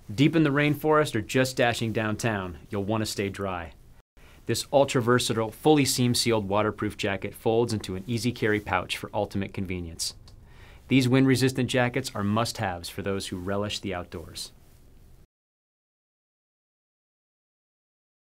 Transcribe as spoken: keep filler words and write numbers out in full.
Deep in the rainforest or just dashing downtown, you'll want to stay dry. This ultra-versatile, fully seam-sealed waterproof jacket folds into an easy-carry pouch for ultimate convenience. These wind-resistant jackets are must-haves for those who relish the outdoors.